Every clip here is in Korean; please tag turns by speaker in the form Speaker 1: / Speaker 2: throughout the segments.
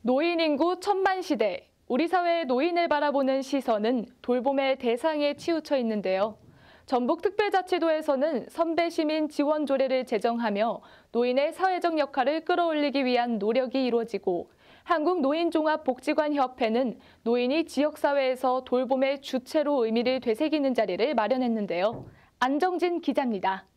Speaker 1: 노인 인구 천만 시대, 우리 사회의 노인을 바라보는 시선은 돌봄의 대상에 치우쳐 있는데요. 전북특별자치도에서는 선배시민 지원 조례를 제정하며 노인의 사회적 역할을 끌어올리기 위한 노력이 이루어지고, 한국노인종합복지관협회는 노인이 지역사회에서 돌봄의 주체로 의미를 되새기는 자리를 마련했는데요. 안정진 기자입니다.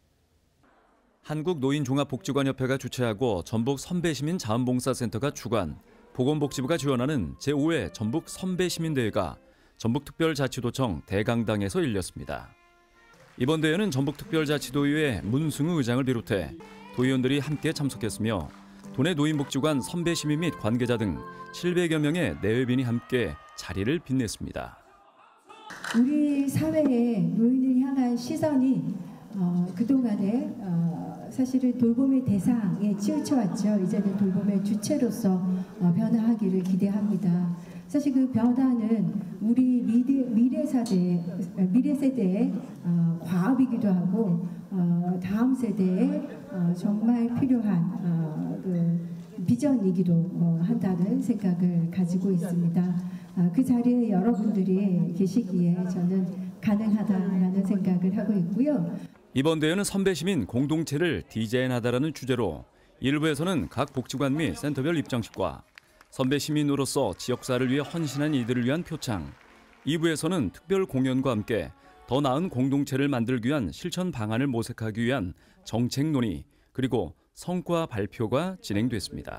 Speaker 2: 한국노인종합복지관협회가 주최하고 전북 선배시민자원봉사센터가 주관, 보건복지부가 지원하는 제5회 전북 선배시민대회가 전북특별자치도청 대강당에서 열렸습니다. 이번 대회는 전북특별자치도의회 문승우 의장을 비롯해 도의원들이 함께 참석했으며 도내 노인복지관 선배시민 및 관계자 등 700여 명의 내외빈이 함께 자리를 빛냈습니다.
Speaker 3: 우리 사회의 노인을 향한 시선이 그동안에 사실은 돌봄의 대상에 치우쳐왔죠. 이제는 돌봄의 주체로서 변화하기를 기대합니다. 사실 그 변화는 우리 미래 세대의 과업이기도 하고 다음 세대에 정말 필요한 그 비전이기도 한다는 생각을 가지고 있습니다. 그 자리에 여러분들이 계시기에 저는 가능하다라는 생각을 하고 있고요.
Speaker 2: 이번 대회는 선배시민 공동체를 디자인하다라는 주제로 일부에서는 각 복지관 및 센터별 입장식과 선배시민으로서 지역사를 위해 헌신한 이들을 위한 표창, 2부에서는 특별 공연과 함께 더 나은 공동체를 만들기 위한 실천 방안을 모색하기 위한 정책 논의, 그리고 성과 발표가 진행됐습니다.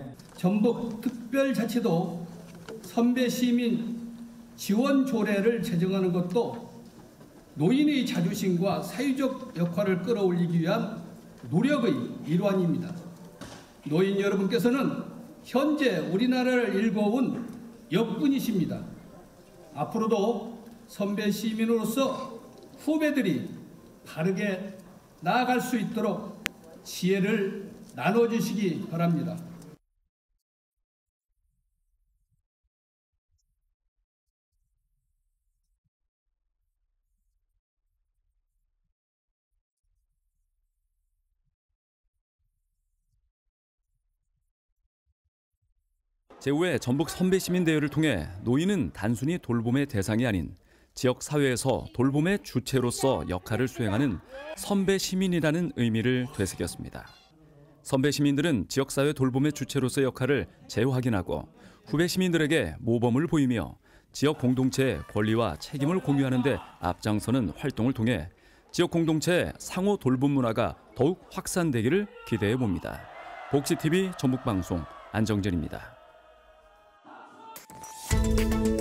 Speaker 4: 전북특별자치도 선배시민 지원 조례를 제정하는 것도 노인의 자존심과 사회적 역할을 끌어올리기 위한 노력의 일환입니다. 노인 여러분께서는 현재 우리나라를 일궈온 역군이십니다. 앞으로도 선배 시민으로서 후배들이 바르게 나아갈 수 있도록 지혜를 나눠주시기 바랍니다.
Speaker 2: 제5회 전북 선배시민대회를 통해 노인은 단순히 돌봄의 대상이 아닌 지역사회에서 돌봄의 주체로서 역할을 수행하는 선배시민이라는 의미를 되새겼습니다. 선배시민들은 지역사회 돌봄의 주체로서의 역할을 재확인하고 후배 시민들에게 모범을 보이며 지역 공동체의 권리와 책임을 공유하는 데 앞장서는 활동을 통해 지역 공동체의 상호 돌봄 문화가 더욱 확산되기를 기대해 봅니다. 복지TV 전북방송 안정진입니다.